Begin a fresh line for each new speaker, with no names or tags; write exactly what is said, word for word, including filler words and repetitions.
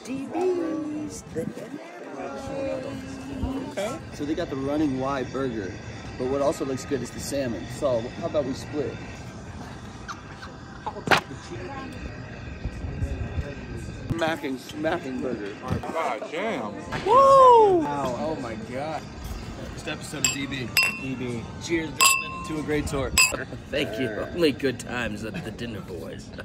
D B's.
Okay.
So they got the running Y burger, but what also looks good is the salmon. So how about we split? Smacking, smacking burger.
My God, damn.
Woo!
Wow, oh my God.
Next episode of D B.
D B.
Cheers, gentlemen, to a great tour. Thank you. Only good times at the dinner, boys.